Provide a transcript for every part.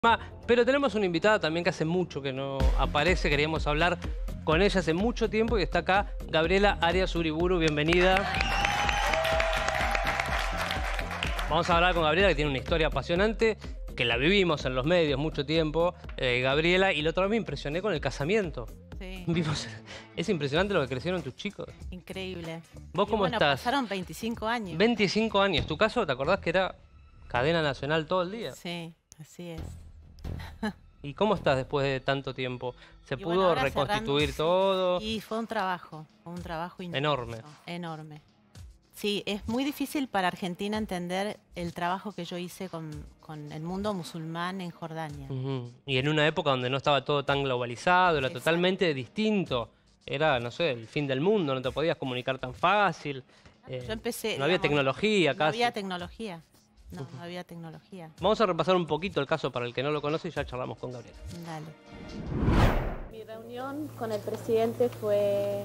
Pero tenemos una invitada también que hace mucho que no aparece. Queríamos hablar con ella hace mucho tiempo y está acá Gabriela Arias Uriburu. Bienvenida. Vamos a hablar con Gabriela, que tiene una historia apasionante, que la vivimos en los medios mucho tiempo, Gabriela. Y la otra vez me impresioné con el casamiento. Sí. Es impresionante lo que crecieron tus chicos. Increíble. ¿Vos cómo estás? Pasaron 25 años. 25 años. ¿Tu caso, te acordás que era cadena nacional todo el día? Sí, así es. ¿Y cómo estás después de tanto tiempo? ¿Se pudo ahora reconstituir todo? Y fue un trabajo inmenso, Enorme. Enorme. Sí, es muy difícil para Argentina entender el trabajo que yo hice con el mundo musulmán en Jordania. Y en una época donde no estaba todo tan globalizado, era Exacto. totalmente distinto. Era, no sé, el fin del mundo, no te podías comunicar tan fácil. Yo empecé, no había tecnología casi. No había tecnología. No había tecnología. Vamos a repasar un poquito el caso para el que no lo conoce y ya charlamos con Gabriela. Dale. Mi reunión con el presidente fue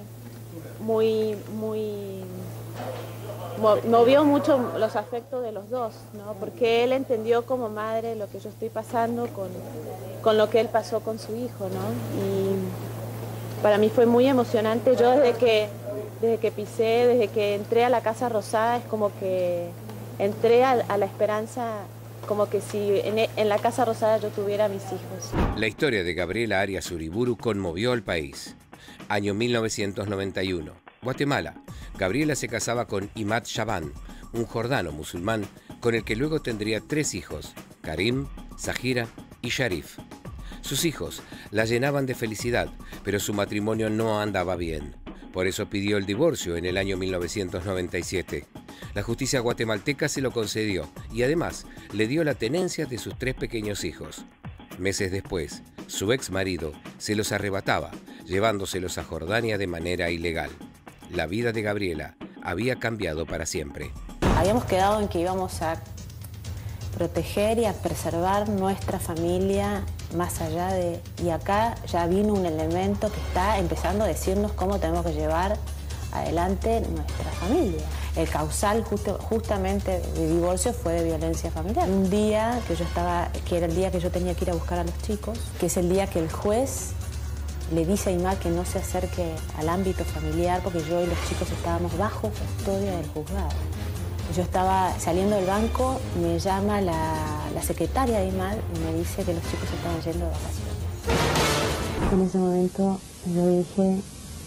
movió mucho los afectos de los dos, ¿no? Porque él entendió como madre lo que yo estoy pasando con lo que él pasó con su hijo, ¿no? Y para mí fue muy emocionante. Yo desde que pisé, desde que entré a la Casa Rosada, es como que entré a la esperanza, como que si en la Casa Rosada yo tuviera a mis hijos. La historia de Gabriela Arias Uriburu conmovió al país. Año 1991, Guatemala. Gabriela se casaba con Imad Shaban, un jordano musulmán con el que luego tendría 3 hijos, Karim, Zahira y Sharif. Sus hijos la llenaban de felicidad, pero su matrimonio no andaba bien. Por eso pidió el divorcio en el año 1997. La justicia guatemalteca se lo concedió y además le dio la tenencia de sus 3 pequeños hijos. Meses después, su ex marido se los arrebataba, llevándoselos a Jordania de manera ilegal. La vida de Gabriela había cambiado para siempre. Habíamos quedado en que íbamos a proteger y a preservar nuestra familia más allá de... Y acá ya vino un elemento que está empezando a decirnos cómo tenemos que llevar adelante nuestra familia. El causal justamente de divorcio fue de violencia familiar. Un día que era el día que yo tenía que ir a buscar a los chicos, que es el día que el juez le dice a Imad que no se acerque al ámbito familiar porque yo y los chicos estábamos bajo custodia del juzgado. Yo estaba saliendo del banco, me llama la secretaria de Imad y me dice que los chicos estaban yendo de vacaciones. En ese momento yo dije,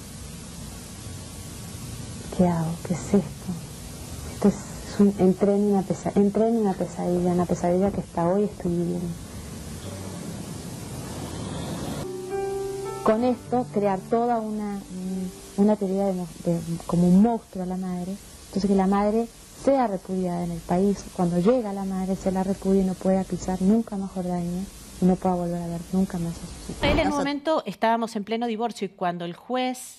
¿qué hago? ¿Qué es esto? Entré en una pesadilla que hasta hoy estoy viviendo. Con esto, crear toda una teoría como un monstruo a la madre. Entonces que la madre sea repudiada en el país. Cuando llega la madre, se la repudia y no pueda pisar nunca más Jordania y no pueda volver a ver nunca más a sus hijos. En el momento estábamos en pleno divorcio y cuando el juez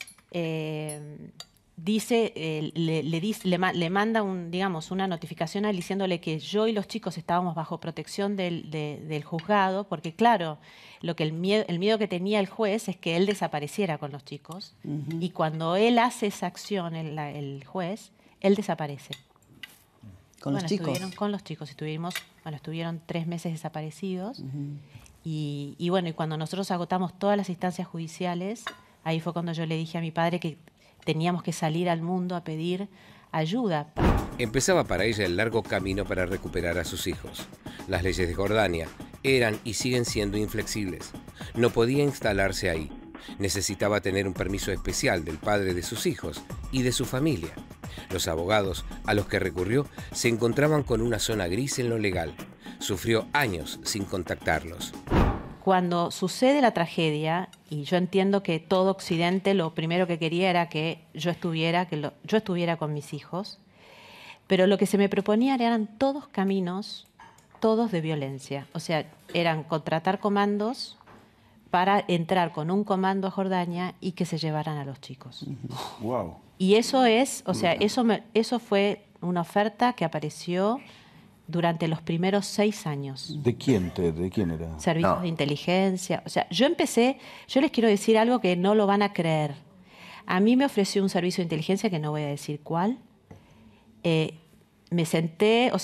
le manda una notificación a él diciéndole que yo y los chicos estábamos bajo protección del juzgado, porque claro, el miedo que tenía el juez es que él desapareciera con los chicos, y cuando él hace esa acción, el juez, él desaparece. ¿Con los chicos? Con los chicos, estuvieron 3 meses desaparecidos, y cuando nosotros agotamos todas las instancias judiciales, ahí fue cuando yo le dije a mi padre que teníamos que salir al mundo a pedir ayuda. Empezaba para ella el largo camino para recuperar a sus hijos. Las leyes de Jordania eran y siguen siendo inflexibles. No podía instalarse ahí. Necesitaba tener un permiso especial del padre de sus hijos y de su familia. Los abogados a los que recurrió se encontraban con una zona gris en lo legal. Sufrió años sin contactarlos. Cuando sucede la tragedia, y yo entiendo que todo Occidente lo primero que quería era que yo estuviera con mis hijos, pero lo que se me proponía eran todos caminos, todos de violencia. O sea, eran contratar comandos para entrar con un comando a Jordania y que se llevaran a los chicos. Wow. Y eso eso fue una oferta que apareció durante los primeros 6 años. ¿De quién era? Servicios de inteligencia. O sea, yo les quiero decir algo que no lo van a creer. A mí me ofreció un servicio de inteligencia, que no voy a decir cuál. Me senté,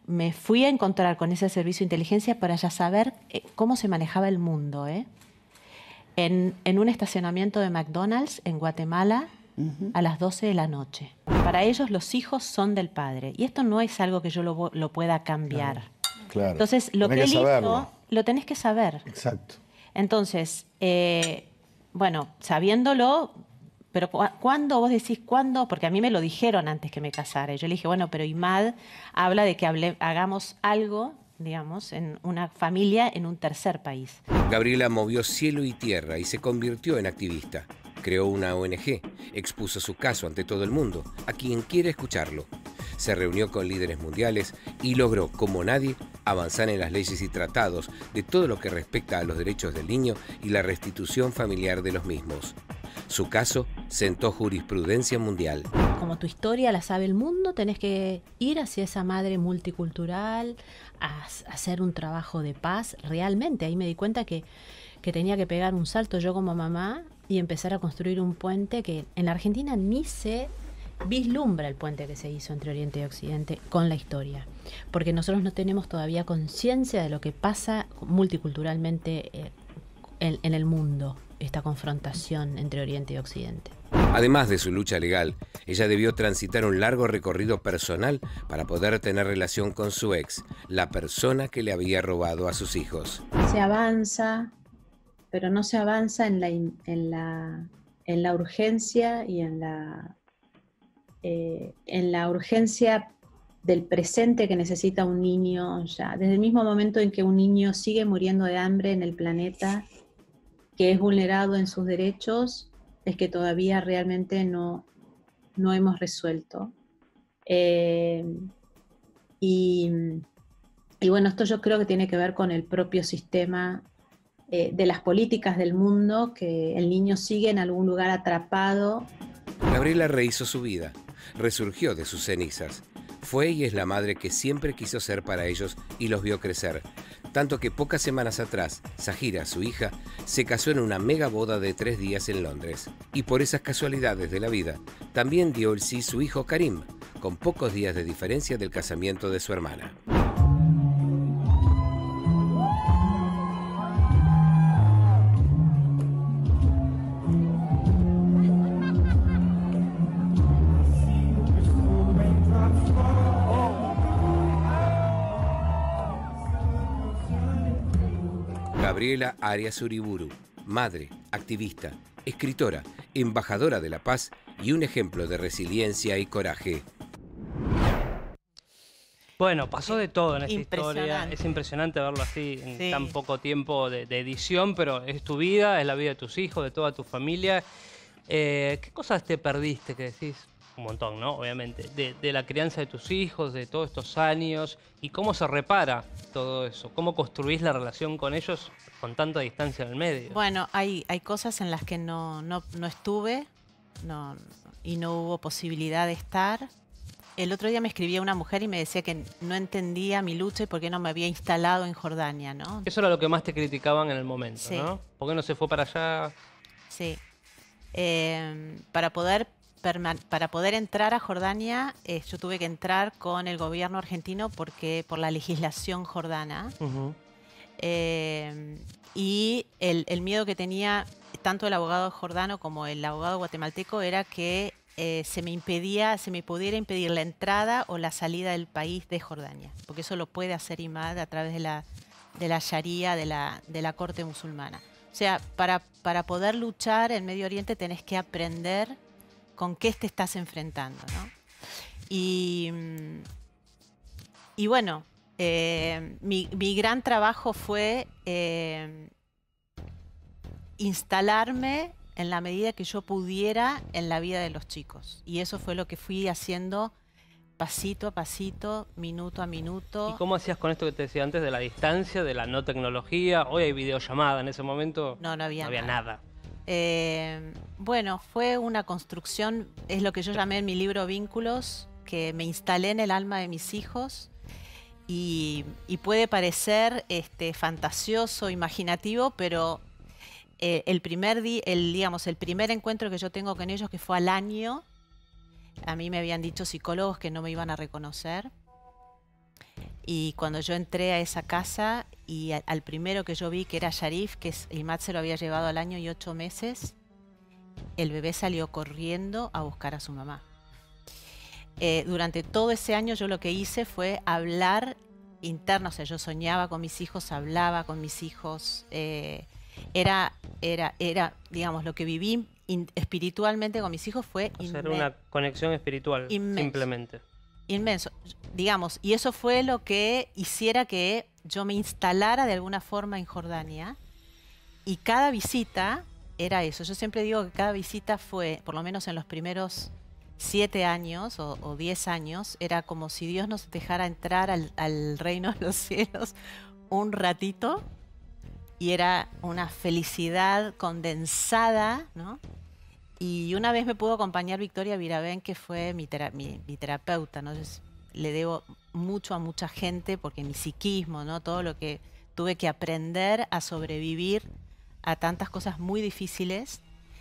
me fui a encontrar con ese servicio de inteligencia para ya saber cómo se manejaba el mundo, en un estacionamiento de McDonald's en Guatemala a las 12 de la noche. Para ellos los hijos son del padre y esto no es algo que yo lo pueda cambiar. Claro. Entonces, lo que él hizo, lo tenés que saber. Exacto. Entonces, bueno, sabiéndolo, pero ¿cuándo? Vos decís, ¿cuándo? Porque a mí me lo dijeron antes que me casara. Y yo le dije, bueno, pero IMAD habla de que hagamos algo, digamos, en una familia en un tercer país. Gabriela movió cielo y tierra y se convirtió en activista. Creó una ONG, expuso su caso ante todo el mundo, a quien quiera escucharlo. Se reunió con líderes mundiales y logró, como nadie, avanzar en las leyes y tratados de todo lo que respecta a los derechos del niño y la restitución familiar de los mismos. Su caso sentó jurisprudencia mundial. Como tu historia la sabe el mundo, tenés que ir hacia esa madre multicultural, a hacer un trabajo de paz. Realmente, ahí me di cuenta que tenía que pegar un salto yo como mamá y empezar a construir un puente que en la Argentina ni se vislumbra, el puente que se hizo entre Oriente y Occidente con la historia. Porque nosotros no tenemos todavía conciencia de lo que pasa multiculturalmente en el mundo, esta confrontación entre Oriente y Occidente. Además de su lucha legal, ella debió transitar un largo recorrido personal para poder tener relación con su ex, la persona que le había robado a sus hijos. Se avanza, pero no se avanza en la urgencia y en la urgencia del presente que necesita un niño ya. Desde el mismo momento en que un niño sigue muriendo de hambre en el planeta, que es vulnerado en sus derechos, es que todavía realmente no hemos resuelto. Y bueno, esto yo creo que tiene que ver con el propio sistema de las políticas del mundo, que el niño sigue en algún lugar atrapado. Gabriela rehizo su vida, resurgió de sus cenizas. Fue y es la madre que siempre quiso ser para ellos y los vio crecer. Tanto que pocas semanas atrás, Zahira, su hija, se casó en una mega boda de 3 días en Londres. Y por esas casualidades de la vida, también dio el sí su hijo Karim, con pocos días de diferencia del casamiento de su hermana. Gabriela Arias Uriburu, madre, activista, escritora, embajadora de la paz y un ejemplo de resiliencia y coraje. Bueno, pasó de todo en esta historia. Es impresionante verlo así en tan poco tiempo de edición, pero es tu vida, es la vida de tus hijos, de toda tu familia. ¿Qué cosas te perdiste que decís? Un montón, ¿no? Obviamente. De la crianza de tus hijos, de todos estos años. ¿Y cómo se repara todo eso? ¿Cómo construís la relación con ellos con tanta distancia en el medio? Bueno, hay cosas en las que no estuve y no hubo posibilidad de estar. El otro día me escribía una mujer y me decía que no entendía mi lucha y por qué no me había instalado en Jordania, ¿no? Eso era lo que más te criticaban en el momento, Sí. ¿no? ¿Por qué no se fue para allá? Sí. Para poder entrar a Jordania, yo tuve que entrar con el gobierno argentino por la legislación jordana. Y el miedo que tenía tanto el abogado jordano como el abogado guatemalteco era que se me pudiera impedir la entrada o la salida del país de Jordania, porque eso lo puede hacer IMAD a través de la Sharia, de la corte musulmana. O sea, para poder luchar en Medio Oriente tenés que aprender con qué te estás enfrentando, ¿no? Y bueno, mi gran trabajo fue instalarme en la medida que yo pudiera en la vida de los chicos. Y eso fue lo que fui haciendo pasito a pasito, minuto a minuto. ¿Y cómo hacías con esto que te decía antes de la distancia, de la no tecnología? Hoy hay videollamada, en ese momento no había nada. Bueno, fue una construcción, es lo que yo llamé en mi libro Vínculos, que me instalé en el alma de mis hijos y puede parecer fantasioso, imaginativo, pero el primer encuentro que yo tengo con ellos, que fue al año, a mí me habían dicho psicólogos que no me iban a reconocer. Y cuando yo entré a esa casa y al primero que yo vi, que era Sharif, que Imad se lo había llevado al año y 8 meses, el bebé salió corriendo a buscar a su mamá. Durante todo ese año yo lo que hice fue hablar interno, o sea, yo soñaba con mis hijos, hablaba con mis hijos, era, digamos, lo que viví espiritualmente con mis hijos fue inmenso. Era una conexión espiritual, simplemente. Inmenso, digamos, y eso fue lo que hiciera que yo me instalara de alguna forma en Jordania, y cada visita era eso. Yo siempre digo que cada visita fue, por lo menos en los primeros 7 años o 10 años, era como si Dios nos dejara entrar al reino de los cielos un ratito, y era una felicidad condensada, ¿no? Y una vez me pudo acompañar Victoria Viravent, que fue mi terapeuta, ¿no? Yo le debo mucho a mucha gente, porque mi psiquismo, ¿no? Todo lo que tuve que aprender a sobrevivir a tantas cosas muy difíciles.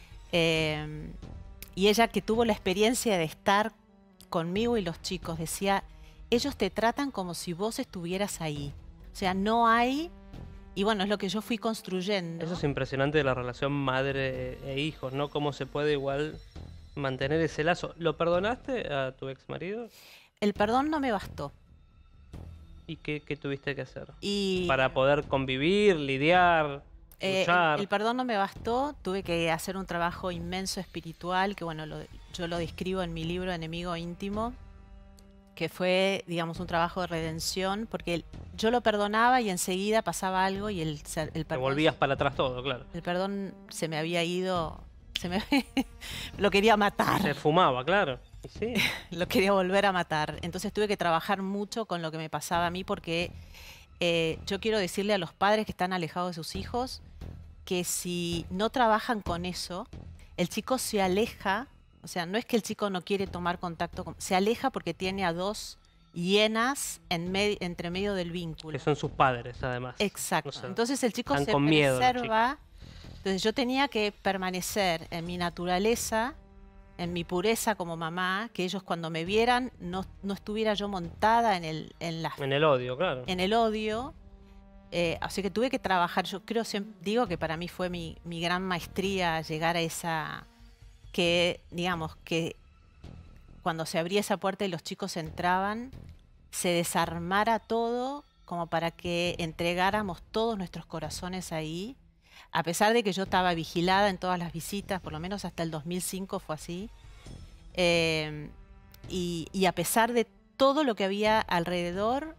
Y ella, que tuvo la experiencia de estar conmigo y los chicos, decía, ellos te tratan como si vos estuvieras ahí. O sea, no hay... Y bueno, es lo que yo fui construyendo. Eso es impresionante de la relación madre e hijos, ¿no? Cómo se puede igual mantener ese lazo. ¿Lo perdonaste a tu ex marido? El perdón no me bastó. ¿Y qué tuviste que hacer? Para poder convivir, lidiar, luchar. El perdón no me bastó. Tuve que hacer un trabajo inmenso espiritual, que bueno, yo lo describo en mi libro Enemigo Íntimo, que fue, digamos, un trabajo de redención, porque yo lo perdonaba y enseguida pasaba algo y el perdón... Te volvías para atrás todo, claro. El perdón se me había ido, lo quería matar. Se fumaba, claro. Sí. Lo quería volver a matar. Entonces tuve que trabajar mucho con lo que me pasaba a mí, porque yo quiero decirle a los padres que están alejados de sus hijos que si no trabajan con eso, el chico se aleja. O sea, no es que el chico no quiere tomar contacto, se aleja porque tiene a 2 hienas entre medio del vínculo. Que son sus padres, además. Exacto. O sea, entonces el chico se preserva. Entonces yo tenía que permanecer en mi naturaleza, en mi pureza como mamá, que ellos cuando me vieran no estuviera yo montada en el odio, claro. En el odio. Así que tuve que trabajar. Yo creo, digo que para mí fue mi gran maestría llegar a esa... que, digamos, que cuando se abría esa puerta y los chicos entraban, se desarmara todo como para que entregáramos todos nuestros corazones ahí, a pesar de que yo estaba vigilada en todas las visitas, por lo menos hasta el 2005 fue así, y a pesar de todo lo que había alrededor,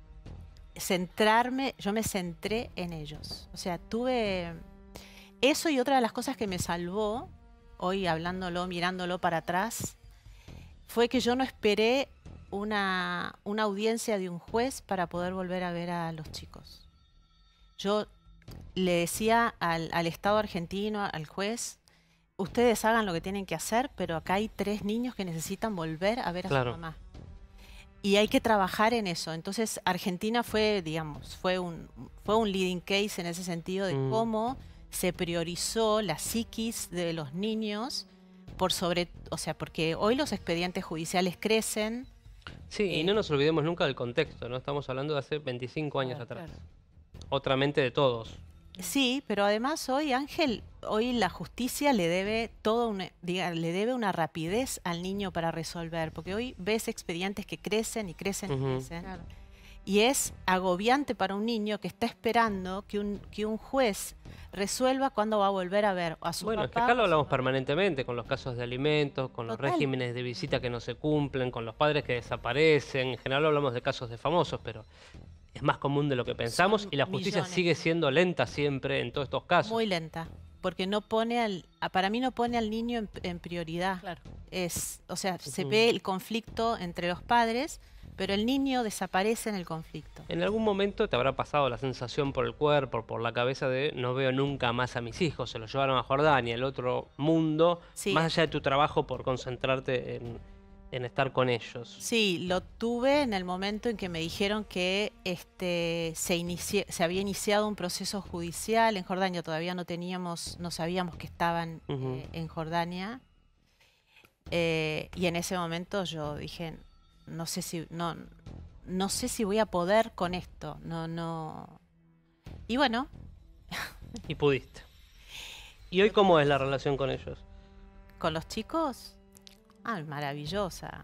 yo me centré en ellos. O sea, tuve eso, y otra de las cosas que me salvó, hoy hablándolo, mirándolo para atrás, fue que yo no esperé una audiencia de un juez para poder volver a ver a los chicos. Yo le decía al Estado argentino, al juez, ustedes hagan lo que tienen que hacer, pero acá hay 3 niños que necesitan volver a ver a su mamá. Y hay que trabajar en eso. Entonces Argentina fue, digamos, fue un leading case en ese sentido de cómo se priorizó la psiquis de los niños o sea, porque hoy los expedientes judiciales crecen. Sí, y no nos olvidemos nunca del contexto, ¿no? Estamos hablando de hace 25 años atrás. Claro. Otra mente de todos. Sí, pero además hoy, Ángel, hoy la justicia le debe una rapidez al niño para resolver, porque hoy ves expedientes que crecen y crecen y crecen. Claro. Y es agobiante para un niño que está esperando que un juez resuelva cuándo va a volver a ver a su papá. Bueno, es que acá lo hablamos permanentemente, con los casos de alimentos, con los regímenes de visita que no se cumplen, con los padres que desaparecen. En general hablamos de casos de famosos, pero es más común de lo que pensamos, y la justicia sigue siendo lenta siempre en todos estos casos. Muy lenta, porque para mí no pone al niño en prioridad. Claro. O sea, se ve el conflicto entre los padres, pero el niño desaparece en el conflicto. En algún momento te habrá pasado la sensación por el cuerpo, por la cabeza de no veo nunca más a mis hijos, se los llevaron a Jordania, el otro mundo, más allá de tu trabajo por concentrarte en estar con ellos. Sí, lo tuve en el momento en que me dijeron que se había iniciado un proceso judicial en Jordania. Todavía no sabíamos que estaban en Jordania. Y en ese momento yo dije, no sé si no sé si voy a poder con esto. No. Y bueno. Y pudiste. ¿Y hoy cómo es la relación con ellos? ¿Con los chicos? Maravillosa.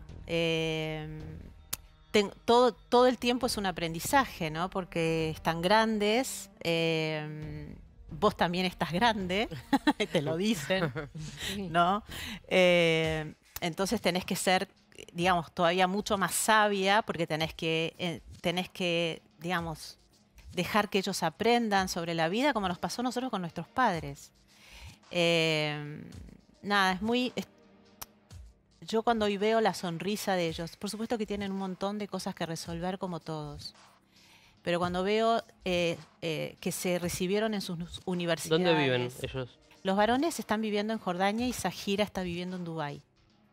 Todo el tiempo es un aprendizaje, ¿no? Porque están grandes. Vos también estás grande, te lo dicen, ¿no? Entonces tenés que ser, digamos, todavía mucho más sabia porque tenés que, digamos, dejar que ellos aprendan sobre la vida como nos pasó a nosotros con nuestros padres. Nada, yo cuando hoy veo la sonrisa de ellos, por supuesto que tienen un montón de cosas que resolver como todos. Pero cuando veo que se recibieron en sus universidades... ¿Dónde viven ellos? Los varones están viviendo en Jordania y Zahira está viviendo en Dubái.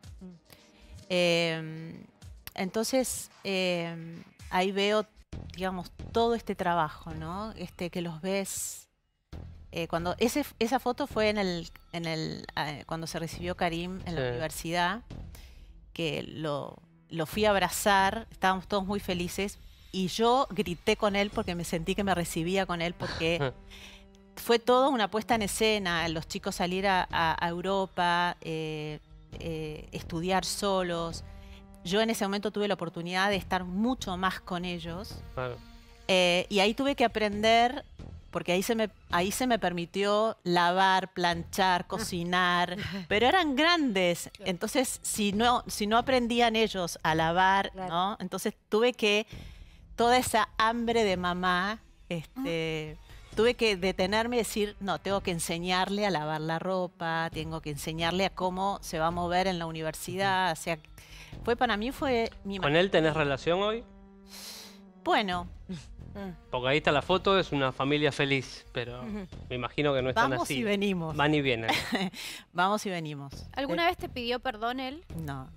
Entonces, ahí veo, digamos, todo este trabajo, ¿no? Que los ves... cuando esa foto fue cuando se recibió Karim en la universidad, que lo fui a abrazar, estábamos todos muy felices. Y yo grité con él porque me sentí que me recibía con él porque fue todo una puesta en escena. Los chicos salir a Europa, estudiar solos. Yo en ese momento tuve la oportunidad de estar mucho más con ellos. Claro. Y ahí tuve que aprender, porque ahí se me permitió lavar, planchar, cocinar. Pero eran grandes. Entonces, si no aprendían ellos a lavar, ¿no? Entonces tuve que... Toda esa hambre de mamá, tuve que detenerme y decir, no, tengo que enseñarle a lavar la ropa, tengo que enseñarle a cómo se va a mover en la universidad. O sea, para mí fue mi... ¿Con él tenés relación hoy? Bueno. Porque ahí está la foto, es una familia feliz, pero me imagino que no están así. Vamos y venimos. Van y vienen. Vamos y venimos. ¿Alguna vez te pidió perdón él? No.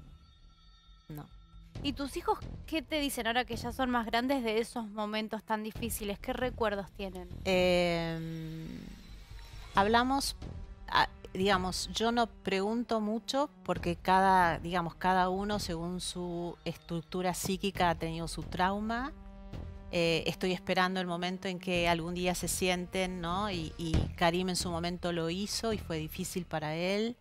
¿Y tus hijos qué te dicen ahora que ya son más grandes de esos momentos tan difíciles? ¿Qué recuerdos tienen? Hablamos, digamos, yo no pregunto mucho porque cada uno según su estructura psíquica ha tenido su trauma. Estoy esperando el momento en que algún día se sienten, ¿no? Y Karim en su momento lo hizo y fue difícil para él.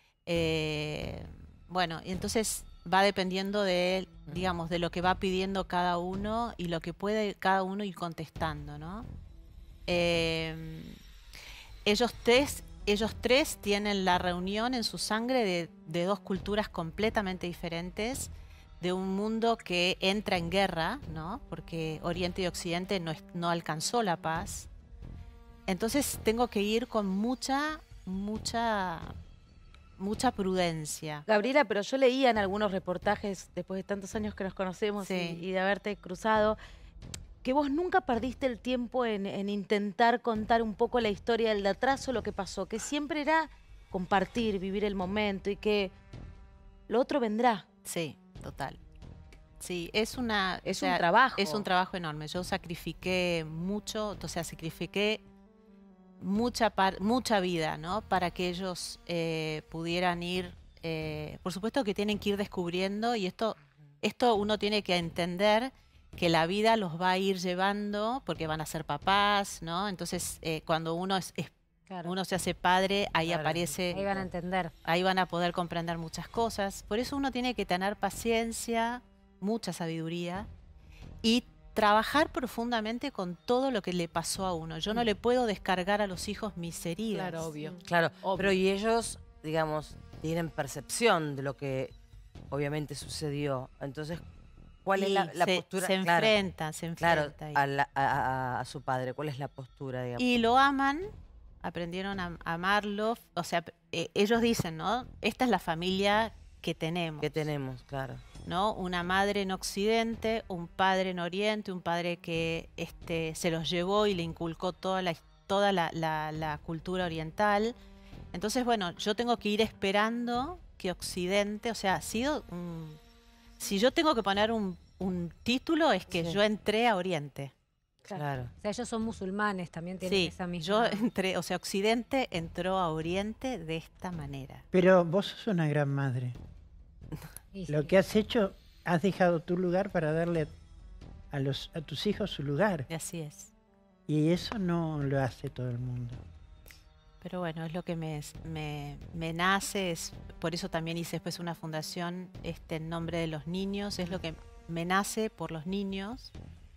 Bueno, y entonces... va dependiendo de, digamos, de lo que va pidiendo cada uno y lo que puede cada uno ir contestando, ¿no? Ellos tres tienen la reunión en su sangre de dos culturas completamente diferentes, de un mundo que entra en guerra, ¿no? Porque Oriente y Occidente no alcanzó la paz. Entonces tengo que ir con mucha prudencia. Gabriela, pero yo leía en algunos reportajes, después de tantos años que nos conocemos y de haberte cruzado, que vos nunca perdiste el tiempo en intentar contar un poco la historia del de atrás o lo que pasó, que siempre era compartir, vivir el momento y que lo otro vendrá. Sí, total. Sí, es un trabajo. Es un trabajo enorme. Yo sacrifiqué mucho, o sea, sacrifiqué mucha vida, ¿no? Para que ellos pudieran ir, por supuesto que tienen que ir descubriendo y esto uno tiene que entender que la vida los va a ir llevando porque van a ser papás, ¿no? Entonces cuando uno uno se hace padre, ahí aparece... Ahí van a entender. Ahí van a poder comprender muchas cosas. Por eso uno tiene que tener paciencia, mucha sabiduría y trabajar profundamente con todo lo que le pasó a uno. Yo no le puedo descargar a los hijos mis heridas. Claro, obvio. Claro, obvio. Pero y ellos, digamos, tienen percepción de lo que obviamente sucedió. Entonces, ¿cuál es la postura? Se enfrentan. Claro, a su padre. ¿Cuál es la postura, digamos? Y lo aman, aprendieron a amarlo. O sea, ellos dicen, ¿no? Esta es la familia que tenemos. Que tenemos, claro. ¿No? Una madre en Occidente, un padre en Oriente, un padre que se los llevó y le inculcó toda la cultura oriental. Entonces, bueno, yo tengo que ir esperando que Occidente, o sea, si yo tengo que poner un título es que yo entré a Oriente. Claro. O sea, ellos son musulmanes, también tienen esa misma... yo entré, o sea, Occidente entró a Oriente de esta manera. Pero vos sos una gran madre. Lo que has hecho, has dejado tu lugar para darle a tus hijos su lugar. Así es. Y eso no lo hace todo el mundo. Pero bueno, es lo que me nace, por eso también hice después una fundación en nombre de los niños, es lo que me nace por los niños.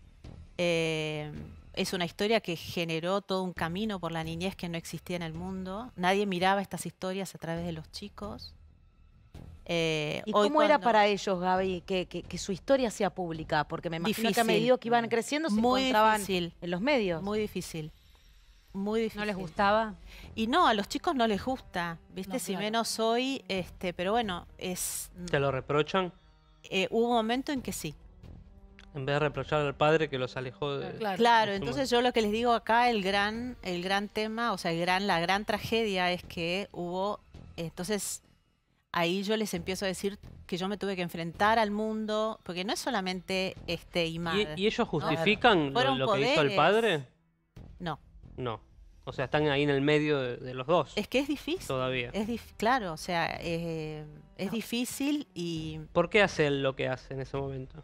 Es una historia que generó todo un camino por la niñez que no existía en el mundo. Nadie miraba estas historias a través de los chicos. ¿Y cómo era para ellos, Gaby, que su historia sea pública? Porque me imagino que a medida que iban creciendo se encontraban en los medios. Muy difícil. Muy difícil. ¿No les gustaba? Y no, a los chicos no les gusta, ¿viste? No, si claro. Menos hoy, pero bueno, es... ¿Te lo reprochan? Hubo un momento en que sí. En vez de reprochar al padre que los alejó de... Claro, entonces yo lo que les digo acá, el gran tema, o sea, la gran tragedia es que hubo... Entonces, ahí yo les empiezo a decir que yo me tuve que enfrentar al mundo, porque no es solamente Imad. ¿Y ellos justifican lo que hizo el padre? No. No. O sea, están ahí en el medio de los dos. Es que es difícil. Todavía. Claro, o sea, es difícil y... ¿Por qué hace él lo que hace en ese momento?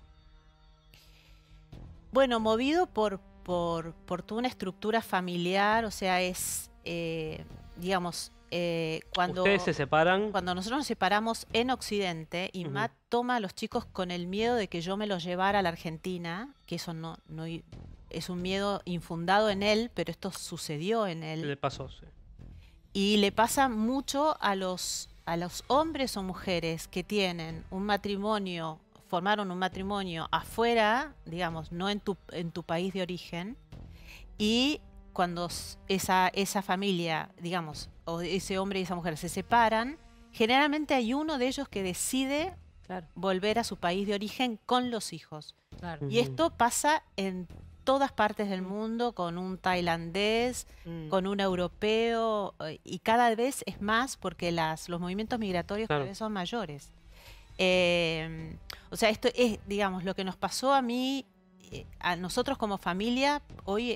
Bueno, movido por toda una estructura familiar, o sea, es, digamos, cuando... ¿Ustedes se separan? Cuando nosotros nos separamos en Occidente, Imad toma a los chicos con el miedo de que yo me los llevara a la Argentina, que eso no es un miedo infundado en él, pero esto sucedió en él. Le pasó, sí. Y le pasa mucho a los hombres o mujeres que tienen un matrimonio, formaron un matrimonio afuera, digamos, no en tu país de origen, y cuando esa familia, digamos, o ese hombre y esa mujer se separan, generalmente hay uno de ellos que decide volver a su país de origen con los hijos. Claro. Y esto pasa en todas partes del mundo, con un tailandés, con un europeo, y cada vez es más porque los movimientos migratorios cada vez son mayores. O sea, esto es, digamos, lo que nos pasó a mí, a nosotros como familia, hoy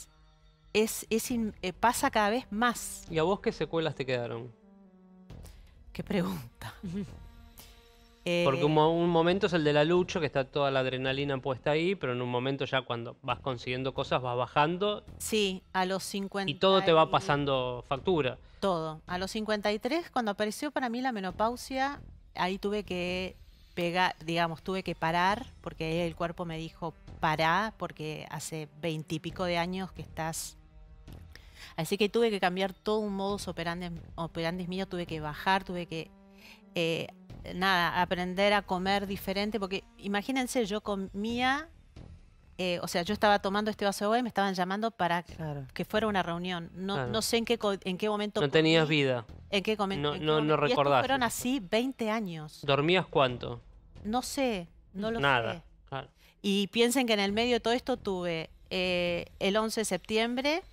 pasa cada vez más. ¿Y a vos qué secuelas te quedaron? Qué pregunta. Porque un momento es el de la lucha, que está toda la adrenalina puesta ahí, pero en un momento ya cuando vas consiguiendo cosas vas bajando. Sí, a los 50... Y todo te va pasando factura. Todo. A los 53, cuando apareció para mí la menopausia, ahí tuve que tuve que parar, porque el cuerpo me dijo, pará, porque hace 20 y pico de años que estás... Así que tuve que cambiar todo un modus operandi mío, tuve que bajar, tuve que... aprender a comer diferente, porque imagínense, yo comía, o sea, yo estaba tomando este vaso de agua y me estaban llamando para que fuera una reunión. No sé en qué momento. No tenías vida. ¿En qué momento? No recordás. Y fueron así 20 años. ¿Dormías cuánto? No sé, no lo sé. Nada. Claro. Y piensen que en el medio de todo esto tuve el 11 de septiembre,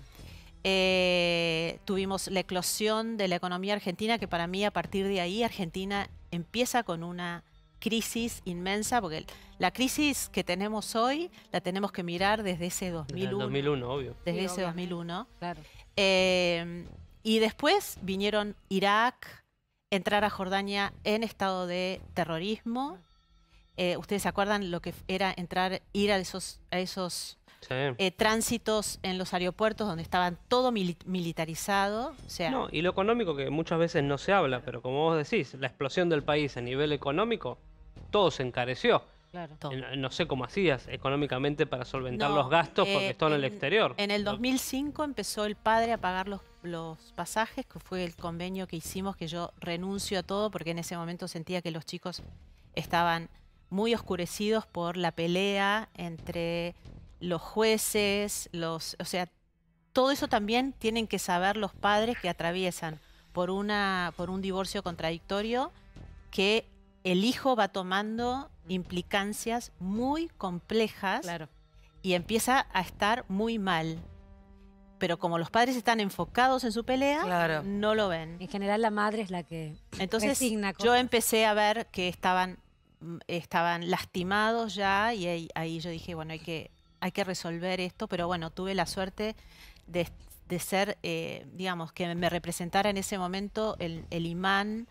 tuvimos la eclosión de la economía argentina, que para mí a partir de ahí Argentina empieza con una crisis inmensa, porque la crisis que tenemos hoy la tenemos que mirar desde ese 2001. Desde el 2001, obvio. Desde ese 2001. Claro. Y después vinieron Irak, entrar a Jordania en estado de terrorismo. ¿Ustedes se acuerdan lo que era ir a esos tránsitos en los aeropuertos donde estaban todo militarizado? O sea, no, y lo económico, que muchas veces no se habla, pero como vos decís, la explosión del país a nivel económico, todo se encareció. Claro. No sé cómo hacías económicamente para solventar los gastos porque están en el exterior. En el 2005 empezó el padre a pagar los pasajes, que fue el convenio que hicimos, que yo renuncio a todo porque en ese momento sentía que los chicos estaban muy oscurecidos por la pelea entre los jueces, o sea, todo eso también tienen que saber los padres que atraviesan por un divorcio contradictorio, que el hijo va tomando implicancias muy complejas y empieza a estar muy mal. Pero como los padres están enfocados en su pelea, no lo ven. En general la madre es la que resigna cosas. Yo empecé a ver que estaban lastimados ya, y ahí yo dije, bueno, hay que resolver esto, pero bueno, tuve la suerte de ser, digamos, que me representara en ese momento el imán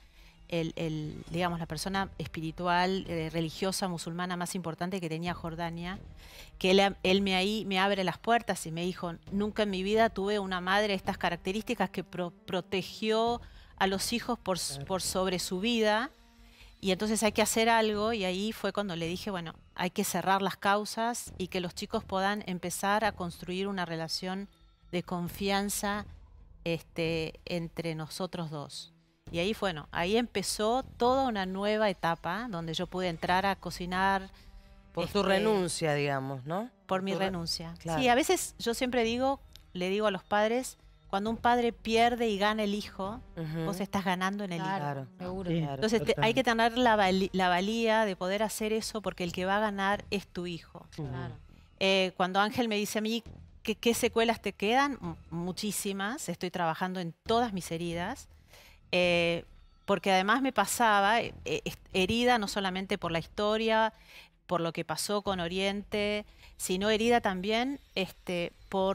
digamos, la persona espiritual, religiosa, musulmana más importante que tenía Jordania, que él me abre las puertas y me dijo, nunca en mi vida tuve una madre de estas características que protegió a los hijos por sobre su vida, y entonces hay que hacer algo, y ahí fue cuando le dije, bueno, hay que cerrar las causas y que los chicos puedan empezar a construir una relación de confianza entre nosotros dos. Y ahí, bueno, ahí empezó toda una nueva etapa donde yo pude entrar a cocinar. Por tu renuncia, digamos, ¿no? Por mi renuncia. Claro. Sí, a veces yo siempre le digo a los padres, cuando un padre pierde y gana el hijo, vos estás ganando en el hijo. Claro, seguro. Sí, Entonces hay que tener la valía de poder hacer eso porque el que va a ganar es tu hijo. Claro. Cuando Ángel me dice a mí qué secuelas te quedan, muchísimas. Estoy trabajando en todas mis heridas. Porque además me pasaba herida no solamente por la historia, por lo que pasó con Oriente, sino herida también por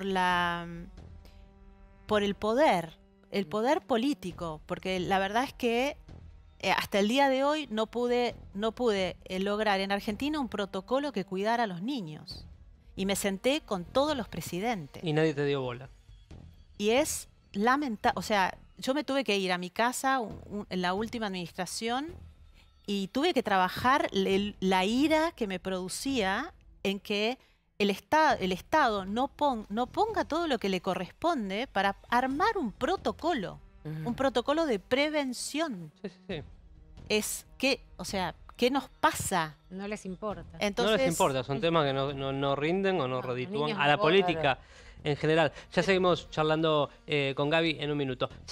el poder político, porque la verdad es que hasta el día de hoy no pude lograr en Argentina un protocolo que cuidara a los niños. Y me senté con todos los presidentes. Y nadie te dio bola. Y es lamentable, o sea, yo me tuve que ir a mi casa en la última administración y tuve que trabajar la ira que me producía en que el Estado no ponga todo lo que le corresponde para armar un protocolo de prevención. Sí, sí, sí. Es que, o sea, ¿qué nos pasa? No les importa. Entonces, no les importa, son temas que no rinden o no reditúan niños a la no política en general. Ya seguimos charlando con Gaby en un minuto.